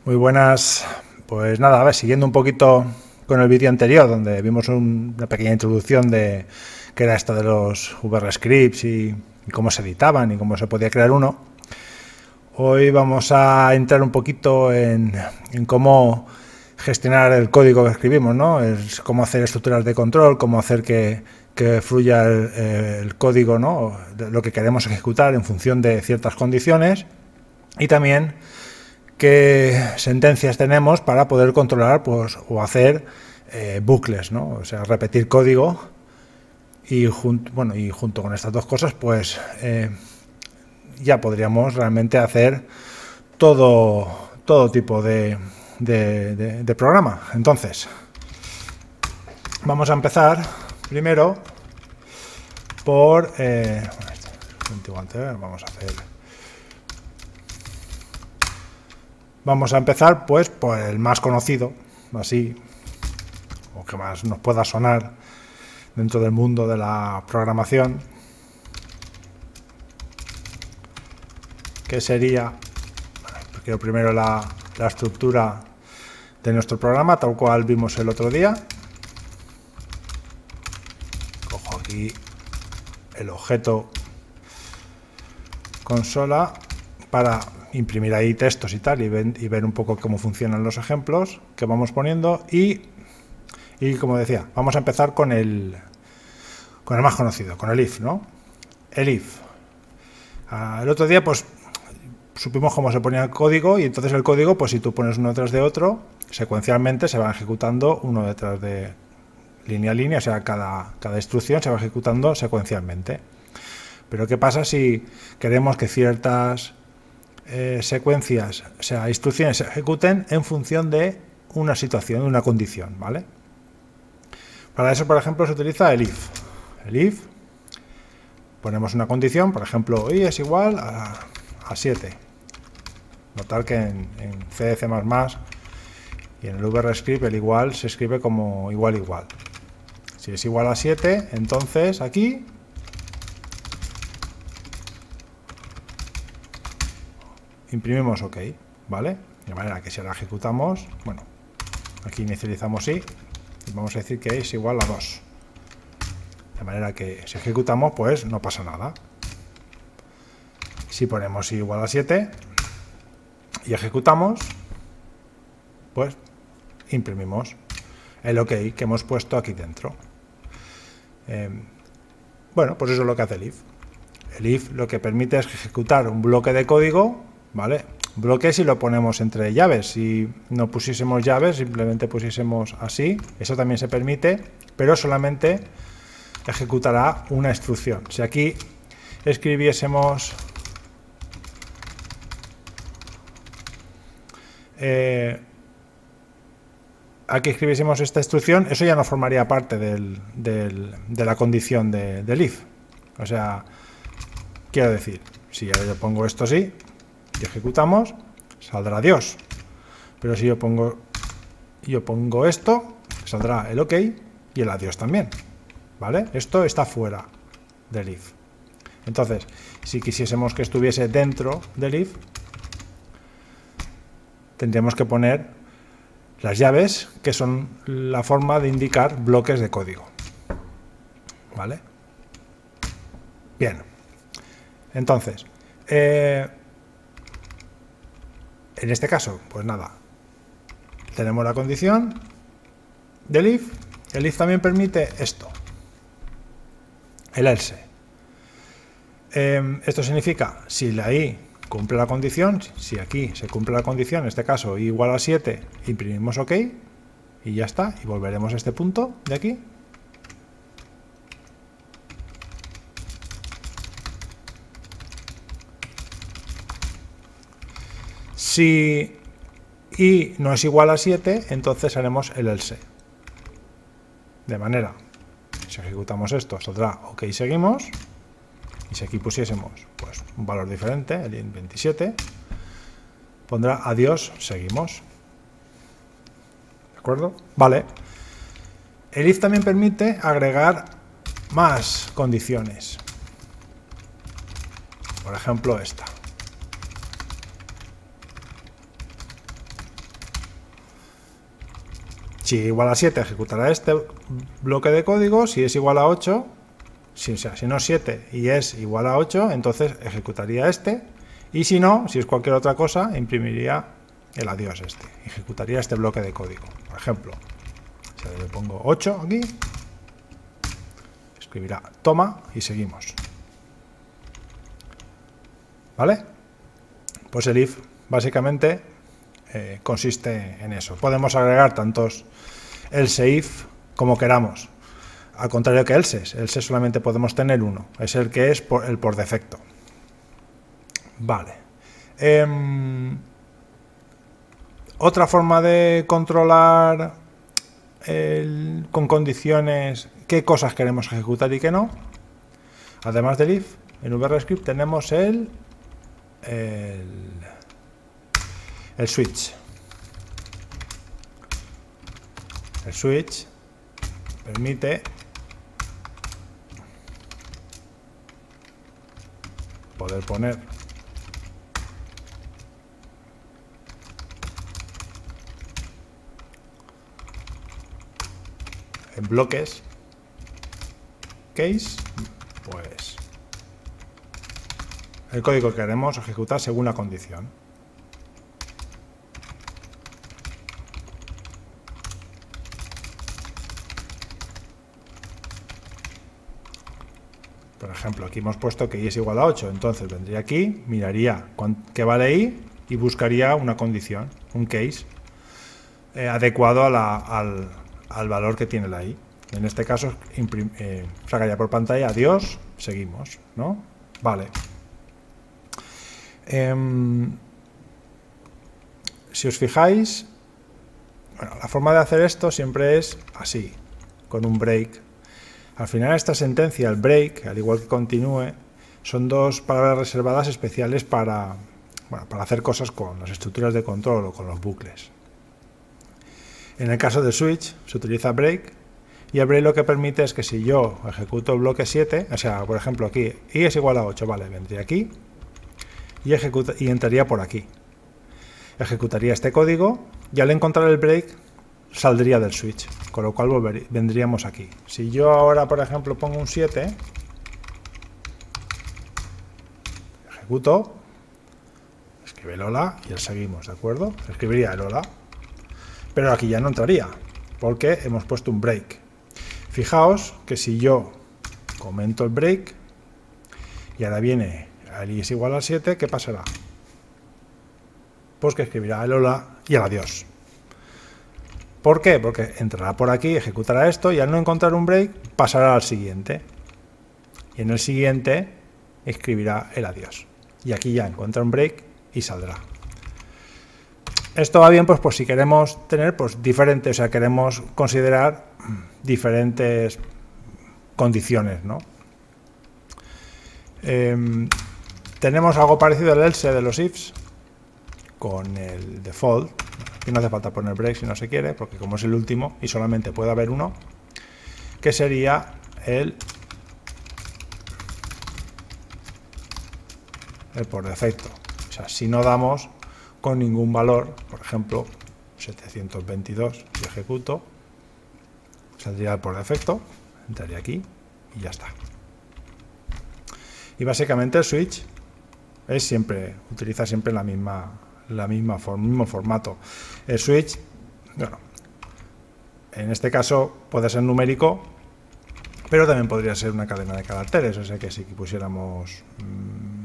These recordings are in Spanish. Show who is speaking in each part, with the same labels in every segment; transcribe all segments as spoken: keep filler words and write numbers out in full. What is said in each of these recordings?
Speaker 1: Muy buenas. Pues nada, a ver, siguiendo un poquito con el vídeo anterior, donde vimos un, una pequeña introducción de qué era esto de los V R Scripts y, y cómo se editaban y cómo se podía crear uno. Hoy vamos a entrar un poquito en, en cómo gestionar el código que escribimos, ¿no? Es cómo hacer estructuras de control, cómo hacer que, que fluya el, el código, ¿no? Lo que queremos ejecutar en función de ciertas condiciones, y también qué sentencias tenemos para poder controlar, pues, o hacer eh, bucles, ¿no? O sea, repetir código, y junto, bueno, y junto con estas dos cosas, pues eh, ya podríamos realmente hacer todo, todo tipo de, de, de, de programa. Entonces, vamos a empezar primero por eh, vamos a hacer vamos a empezar pues por el más conocido, así, o que más nos pueda sonar dentro del mundo de la programación, que sería, quiero primero la, la estructura de nuestro programa, tal cual vimos el otro día. Cojo aquí el objeto consola para imprimir ahí textos y tal, y, ven, y ver un poco cómo funcionan los ejemplos que vamos poniendo, y, y como decía, vamos a empezar con el, con el más conocido, con el if, ¿no? El if. Uh, el otro día, pues, supimos cómo se ponía el código, y entonces el código, pues si tú pones uno detrás de otro, secuencialmente se va ejecutando uno detrás de línea a línea, o sea, cada, cada instrucción se va ejecutando secuencialmente. Pero ¿qué pasa si queremos que ciertas eh, secuencias, o sea, instrucciones se ejecuten en función de una situación, una condición, ¿vale? Para eso, por ejemplo, se utiliza el if. El if, ponemos una condición, por ejemplo, y es igual a, a siete. Notar que en, en C, C++ y en el V R Script el igual se escribe como igual igual. Si es igual a siete, entonces aquí imprimimos OK, ¿vale? De manera que si ahora ejecutamos, bueno, aquí inicializamos y, y vamos a decir que es igual a dos. De manera que si ejecutamos, pues no pasa nada. Si ponemos igual a siete y ejecutamos, pues imprimimos el OK que hemos puesto aquí dentro. Eh, bueno, pues eso es lo que hace el if. El if lo que permite es ejecutar un bloque de código, ¿vale? Bloque si lo ponemos entre llaves. Si no pusiésemos llaves, simplemente pusiésemos así, eso también se permite, pero solamente ejecutará una instrucción. Si aquí escribiésemos eh, aquí escribiésemos esta instrucción, eso ya no formaría parte del, del, de la condición de, del if. O sea, quiero decir, si ahora yo pongo esto así y ejecutamos, saldrá Dios. Pero si yo pongo, yo pongo esto, saldrá el OK y el adiós también. ¿Vale? Esto está fuera del if. Entonces, si quisiésemos que estuviese dentro del if, tendríamos que poner las llaves, que son la forma de indicar bloques de código. ¿Vale? Bien. Entonces, eh, en este caso, pues nada, tenemos la condición del if. El if también permite esto, el else. Eh, esto significa, si la i cumple la condición, si aquí se cumple la condición, en este caso i igual a siete, imprimimos OK y ya está, y volveremos a este punto de aquí. Si i no es igual a siete, entonces haremos el else. De manera, si ejecutamos esto, saldrá OK y seguimos. Y si aquí pusiésemos pues un valor diferente, el veintisiete, pondrá adiós, seguimos. ¿De acuerdo? Vale. El if también permite agregar más condiciones. Por ejemplo, esta. Si igual a siete, ejecutará este bloque de código. Si es igual a ocho, si, o sea, si no es siete y es igual a ocho, entonces ejecutaría este. Y si no, si es cualquier otra cosa, imprimiría el adiós este. Ejecutaría este bloque de código. Por ejemplo, si le pongo ocho aquí, escribirá toma y seguimos. ¿Vale? Pues el if básicamente eh, consiste en eso. Podemos agregar tantos else if como queramos. Al contrario que else. Else solamente podemos tener uno. Es el que es por, el por defecto. Vale. Eh, otra forma de controlar el, con condiciones qué cosas queremos ejecutar y qué no. Además del if, en VRScript tenemos el el, el switch. El switch permite poder poner en bloques case, pues el código que queremos ejecutar según la condición. Por ejemplo, aquí hemos puesto que i es igual a ocho, entonces vendría aquí, miraría qué vale i y buscaría una condición, un case, eh, adecuado a la, al, al valor que tiene la i. En este caso, eh, sacaría por pantalla adiós, seguimos, ¿no? Vale. Eh, si os fijáis, bueno, la forma de hacer esto siempre es así, con un break. Al final esta sentencia, el break, al igual que continúe, son dos palabras reservadas especiales para, bueno, para hacer cosas con las estructuras de control o con los bucles. En el caso del switch se utiliza break, y el break lo que permite es que si yo ejecuto el bloque siete, o sea, por ejemplo aquí, i es igual a ocho, vale, vendría aquí y, ejecuta, y entraría por aquí. Ejecutaría este código y al encontrar el break saldría del switch, con lo cual volver, vendríamos aquí. Si yo ahora, por ejemplo, pongo un siete, ejecuto, escribe el hola y el seguimos, ¿de acuerdo? Escribiría el hola, pero aquí ya no entraría, porque hemos puesto un break. Fijaos que si yo comento el break y ahora viene el i es igual a siete, ¿qué pasará? Pues que escribirá el hola y el adiós. ¿Por qué? Porque entrará por aquí, ejecutará esto y al no encontrar un break pasará al siguiente. Y en el siguiente escribirá el adiós. Y aquí ya encuentra un break y saldrá. Esto va bien pues, pues si queremos tener pues, diferentes, o sea, queremos considerar diferentes condiciones, ¿no? Eh, tenemos algo parecido al else de los ifs con el default. Aquí no hace falta poner break si no se quiere, porque como es el último y solamente puede haber uno, que sería el, el por defecto. O sea, si no damos con ningún valor, por ejemplo, setecientos veintidós, y ejecuto, saldría el por defecto, entraría aquí y ya está. Y básicamente el switch es siempre, utiliza siempre la misma, la misma forma, mismo formato. El switch, bueno, en este caso puede ser numérico, pero también podría ser una cadena de caracteres, o sea que si pusiéramos mmm,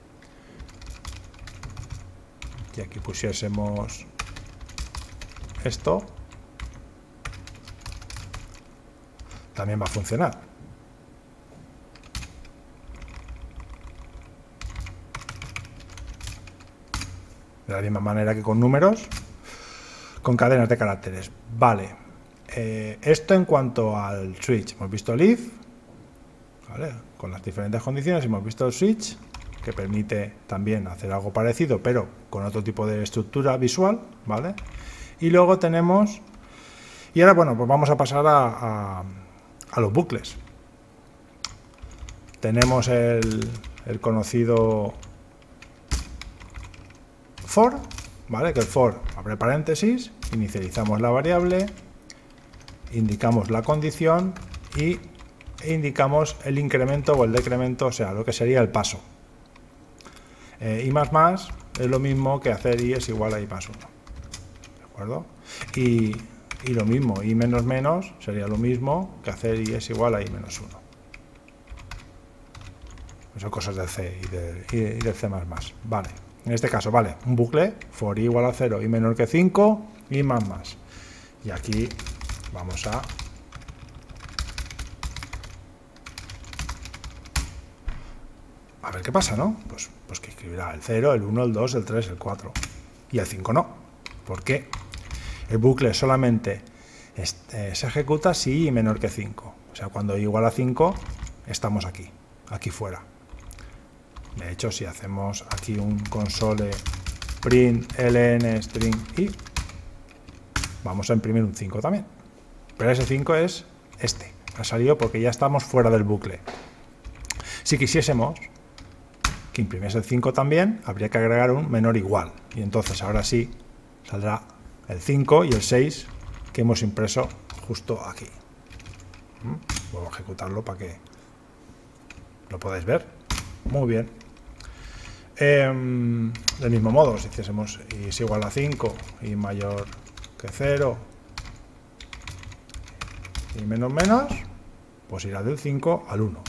Speaker 1: y aquí pusiésemos esto, también va a funcionar. De la misma manera que con números, con cadenas de caracteres. Vale. Eh, esto en cuanto al switch. Hemos visto el if, ¿vale? Con las diferentes condiciones. Hemos visto el switch, que permite también hacer algo parecido, pero con otro tipo de estructura visual, ¿vale? Y luego tenemos... Y ahora, bueno, pues vamos a pasar a, a, a los bucles. Tenemos el, el conocido for, ¿vale? Que el for abre paréntesis, inicializamos la variable, indicamos la condición y indicamos el incremento o el decremento, o sea, lo que sería el paso. Eh, I más más es lo mismo que hacer I es igual a I más uno. ¿De acuerdo? Y, y lo mismo, I menos menos sería lo mismo que hacer I es igual a I menos uno. Son cosas del C y, de, y del C más más. Vale. En este caso, vale, un bucle, for I igual a cero, I menor que cinco, I más más. Y aquí vamos a... A ver qué pasa, ¿no? Pues, pues que escribirá el cero, el uno, el dos, el tres, el cuatro. Y el cinco no. ¿Por qué? El bucle solamente este, se ejecuta si I menor que cinco. O sea, cuando I igual a cinco, estamos aquí, aquí fuera. De hecho, si hacemos aquí un console print ln string I, vamos a imprimir un cinco también. Pero ese cinco es este. Ha salido porque ya estamos fuera del bucle. Si quisiésemos que imprimiese el cinco también, habría que agregar un menor igual. Y entonces ahora sí saldrá el cinco y el seis que hemos impreso justo aquí. ¿Mm? Vuelvo a ejecutarlo para que lo podáis ver. Muy bien. Eh, del mismo modo, si hiciésemos I es igual a cinco, I mayor que cero, y menos menos, pues irá del cinco al uno.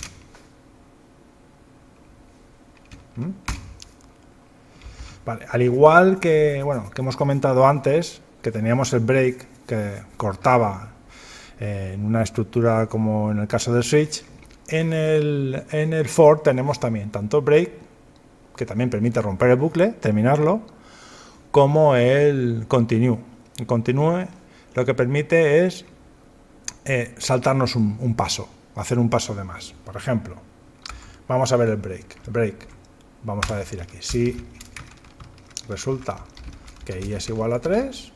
Speaker 1: ¿Mm? Vale, al igual que, bueno, que hemos comentado antes, que teníamos el break que cortaba eh, en una estructura como en el caso del switch, en el, en el for tenemos también tanto break, que también permite romper el bucle, terminarlo, como el continue. El continue lo que permite es eh, saltarnos un, un paso, hacer un paso de más. Por ejemplo, vamos a ver el break. El break, vamos a decir aquí, si resulta que I es igual a tres,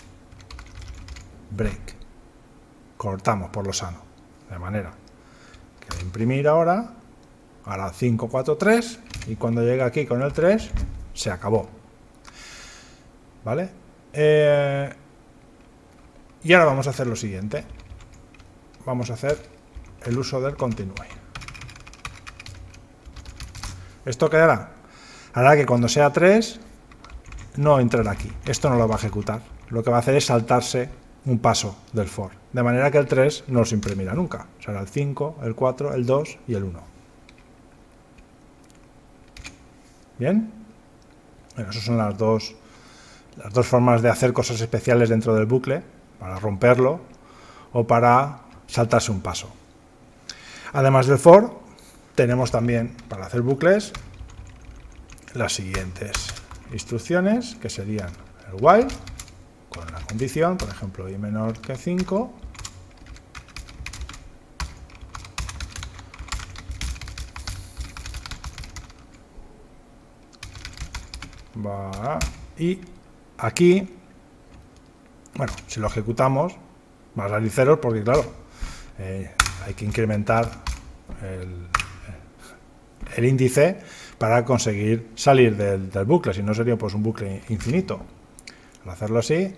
Speaker 1: break. Cortamos por lo sano, de manera que imprimir ahora, hará cinco, cuatro, tres, y cuando llegue aquí con el tres, se acabó. ¿Vale? Eh, y ahora vamos a hacer lo siguiente. Vamos a hacer el uso del continue. ¿Esto qué hará? Hará que cuando sea tres, no entrará aquí. Esto no lo va a ejecutar. Lo que va a hacer es saltarse un paso del for. De manera que el tres no se imprimirá nunca. Será el cinco, el cuatro, el dos y el uno. ¿Bien? Bueno, esas son las dos, las dos formas de hacer cosas especiales dentro del bucle, para romperlo o para saltarse un paso. Además del for, tenemos también para hacer bucles las siguientes instrucciones, que serían el while, con la condición, por ejemplo, I menor que cinco, va, y aquí, bueno, si lo ejecutamos, va a salir cero porque, claro, eh, hay que incrementar el, el índice para conseguir salir del, del bucle, si no sería pues un bucle infinito. Al hacerlo así,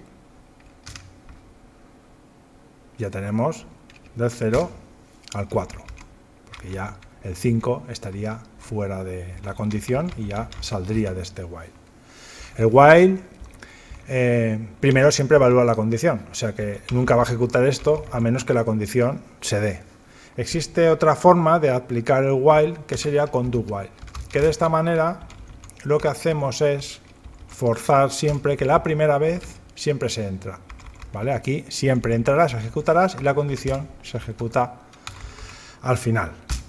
Speaker 1: ya tenemos del cero al cuatro, porque ya el cinco estaría fuera de la condición y ya saldría de este while. El while eh, primero siempre evalúa la condición, o sea que nunca va a ejecutar esto a menos que la condición se dé. Existe otra forma de aplicar el while que sería con do while, que de esta manera lo que hacemos es forzar siempre que la primera vez siempre se entra. ¿Vale? Aquí siempre entrarás, ejecutarás y la condición se ejecuta al final.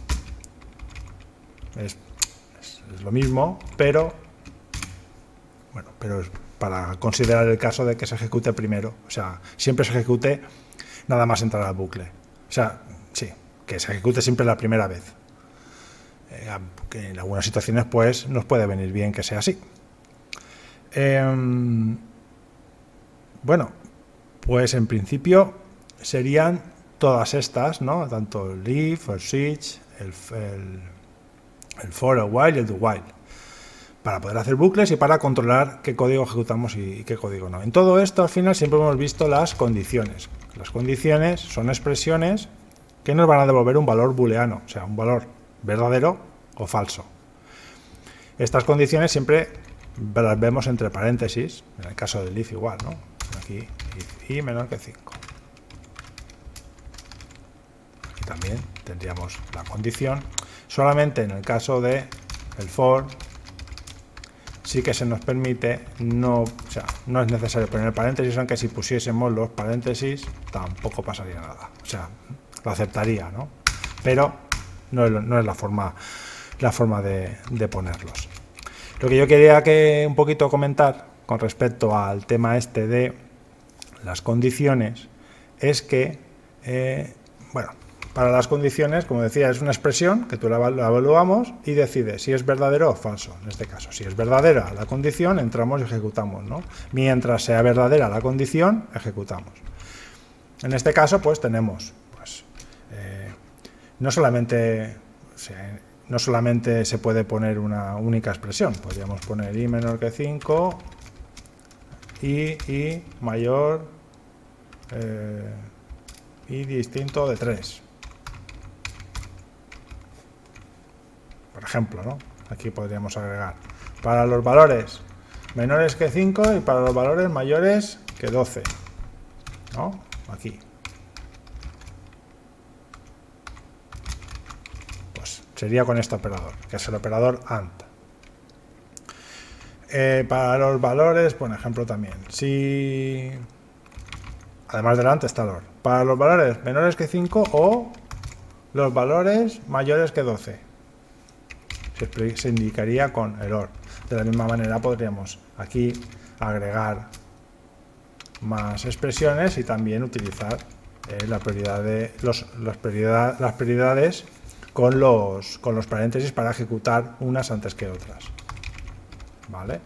Speaker 1: Es, es, es lo mismo, pero bueno, pero es para considerar el caso de que se ejecute primero. O sea, siempre se ejecute nada más entrar al bucle. O sea, sí, que se ejecute siempre la primera vez. Eh, que en algunas situaciones pues nos puede venir bien que sea así. Eh, bueno, pues en principio serían todas estas, ¿no? Tanto el if, el switch, el, el, el for, el while y el do while. para poder hacer bucles y para controlar qué código ejecutamos y qué código no. En todo esto, al final, siempre hemos visto las condiciones. Las condiciones son expresiones que nos van a devolver un valor booleano, o sea, un valor verdadero o falso. Estas condiciones siempre las vemos entre paréntesis, en el caso del if igual, ¿no? Aquí if i menor que cinco. Aquí también tendríamos la condición. Solamente en el caso de el for sí que se nos permite, no, o sea, no es necesario poner paréntesis, aunque si pusiésemos los paréntesis tampoco pasaría nada. O sea, lo aceptaría, ¿no? Pero no es, no es la forma, la forma de, de ponerlos. Lo que yo quería que un poquito comentar con respecto al tema este de las condiciones es que, eh, bueno, para las condiciones, como decía, es una expresión que tú la evaluamos y decides si es verdadero o falso. En este caso, si es verdadera la condición, entramos y ejecutamos, ¿no? Mientras sea verdadera la condición, ejecutamos. En este caso, pues tenemos, pues, eh, no solamente, o sea, no solamente se puede poner una única expresión, podríamos poner i menor que cinco y i mayor eh, y distinto de tres. Por ejemplo, ¿no? Aquí podríamos agregar para los valores menores que cinco y para los valores mayores que doce, ¿no? Aquí. Pues sería con este operador, que es el operador AND. Eh, para los valores, por ejemplo, también, si además del AND está el OR. Para los valores menores que cinco o los valores mayores que doce. Se, se indicaría con el OR. De la misma manera podríamos aquí agregar más expresiones y también utilizar eh, la prioridad de los, las, prioridad, las prioridades con los, con los paréntesis para ejecutar unas antes que otras. ¿Vale?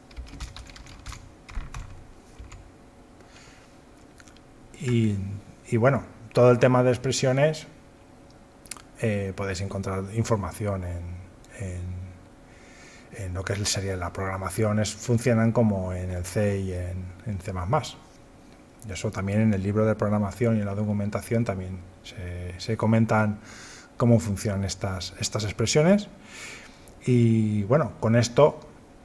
Speaker 1: Y, y bueno, todo el tema de expresiones eh, podéis encontrar información en En, en lo que sería la programación, es, funcionan como en el C y en, en C más más. Eso también en el libro de programación y en la documentación también se, se comentan cómo funcionan estas, estas expresiones. Y bueno, con esto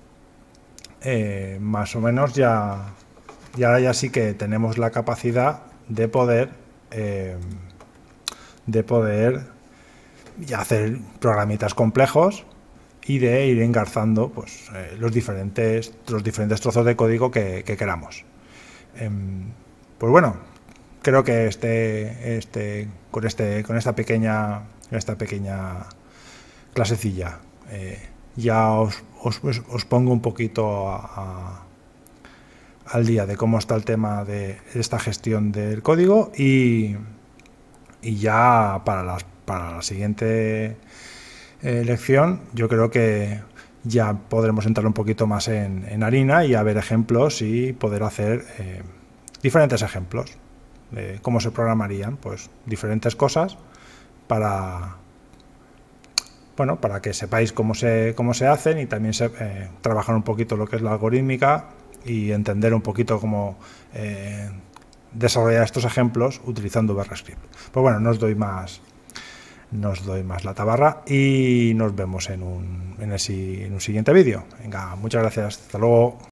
Speaker 1: eh, más o menos ya, ya, ya sí que tenemos la capacidad de poder eh, de poder y hacer programitas complejos y de ir engarzando pues, eh, los, diferentes, los diferentes trozos de código que, que queramos. Eh, pues bueno, creo que este, este, con, este, con esta pequeña, esta pequeña clasecilla eh, ya os, os, os pongo un poquito a, a, al día de cómo está el tema de esta gestión del código y, y ya para las Para la siguiente eh, lección yo creo que ya podremos entrar un poquito más en, en harina y a ver ejemplos y poder hacer eh, diferentes ejemplos de cómo se programarían pues diferentes cosas para bueno para que sepáis cómo se, cómo se hacen y también se, eh, trabajar un poquito lo que es la algorítmica y entender un poquito cómo eh, desarrollar estos ejemplos utilizando VerScript. Pues bueno, no os doy más No os doy más la tabarra y nos vemos en un, en el, en un siguiente vídeo. Venga, muchas gracias. Hasta luego.